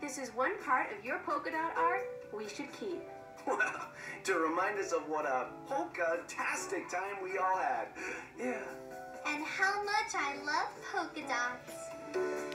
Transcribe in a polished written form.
This is one part of your polka dot art we should keep. Well, to remind us of what a polka-tastic time we all had. Yeah. And how much I love polka dots.